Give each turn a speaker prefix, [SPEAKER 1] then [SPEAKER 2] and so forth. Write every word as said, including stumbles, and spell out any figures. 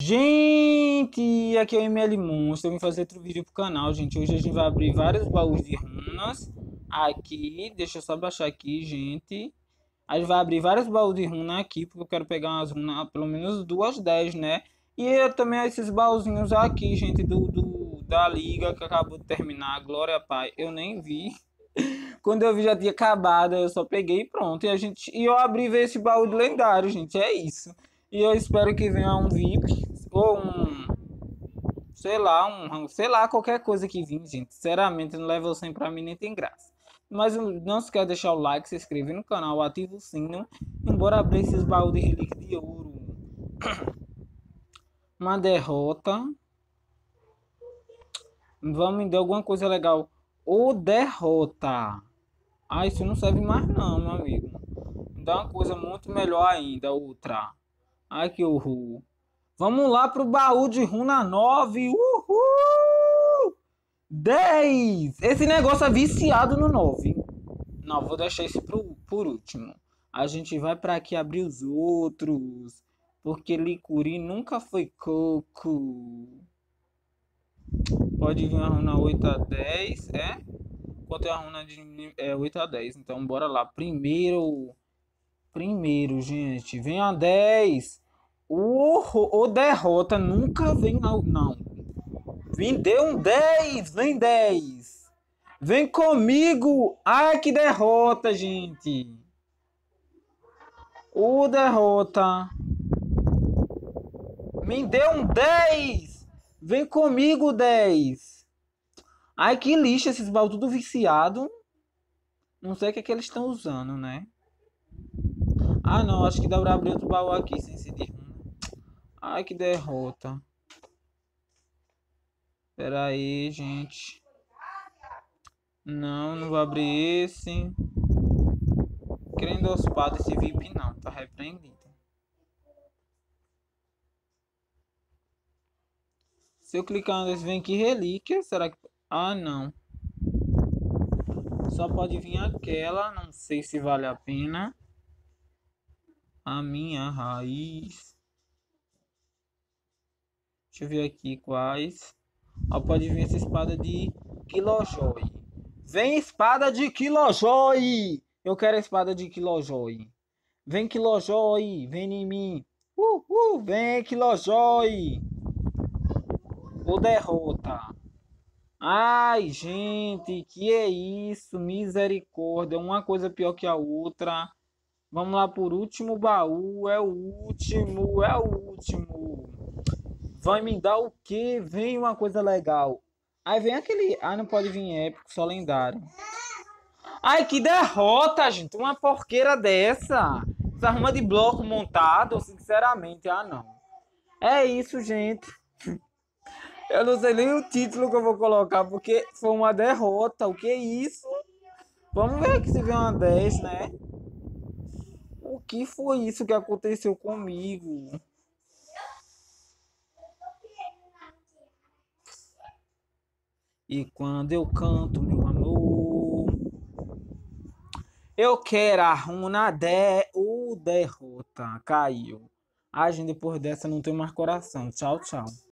[SPEAKER 1] Gente, aqui é o M L Monstro. Eu vim fazer outro vídeo pro canal, gente. Hoje a gente vai abrir vários baús de runas. Aqui, deixa eu só baixar aqui, gente. A gente vai abrir vários baús de runa aqui, porque eu quero pegar umas runas, pelo menos duas dez, né? E eu também esses baúzinhos aqui, gente, do, do da liga que acabou de terminar. Glória, pai. Eu nem vi. Quando eu vi já tinha acabado, eu só peguei e pronto. E a gente, e eu abri ver esse baú de lendário, gente. É isso. E eu espero que venha um V I P ou um, sei lá, um, sei lá, qualquer coisa que vir, gente. Sinceramente, no level cem pra mim nem tem graça. Mas não se quer deixar o like, se inscrever no canal, ativa o sino. Embora abrir esses baús de relíquia de ouro. Uma derrota. Vamos me dar alguma coisa legal. Ou derrota. Ah, isso não serve mais não, meu amigo. Me dá uma coisa muito melhor ainda, outra. Ai, que horror. Vamos lá pro baú de runa nove. Uhul! dez! Esse negócio é viciado no nove. Não, vou deixar isso pro, por último. A gente vai para aqui abrir os outros. Porque Licuri nunca foi coco. Pode vir a runa oito a dez, é? Enquanto é a runa de é, oito a dez. Então bora lá. Primeiro. Primeiro, gente. Vem a dez. O, o derrota nunca vem ao. Não. Vem, deu um dez. Vem dez. Vem comigo. Ai, que derrota, gente. O derrota. Me deu um dez. Vem comigo, dez. Ai, que lixo esses baús tudo viciado. Não sei o que, é que eles estão usando, né? Ah, não. Acho que dá pra abrir outro baú aqui sem ser de runa. Ai, que derrota. Pera aí, gente. Não, não vou abrir esse. Querendo ospado esse V I P não, tá repreendido. Se eu clicar nesse, vem aqui relíquia, será que... Ah, não. Só pode vir aquela, não sei se vale a pena. A minha raiz. Deixa eu ver aqui quais. Ó, pode vir essa espada de Killjoy. Vem espada de Killjoy! Eu quero a espada de Killjoy. Vem Killjoy, vem em mim. Uh, uh, vem Killjoy. O derrota. Ai, gente, que é isso? Misericórdia, uma coisa pior que a outra. Vamos lá por último baú. É o último, é o último. Vai me dar o quê? Vem uma coisa legal. Aí vem aquele. Ah, não pode vir épico, só lendário. Ai, que derrota, gente. Uma porqueira dessa. Essa arruma de bloco montado, sinceramente. Ah, não. É isso, gente. Eu não sei nem o título que eu vou colocar, porque foi uma derrota. O que é isso? Vamos ver aqui se vem uma dez, né? O que foi isso que aconteceu comigo? E quando eu canto, meu amor, eu quero a runa de... O derrota. Caiu. A gente depois dessa não tem mais coração. Tchau, tchau.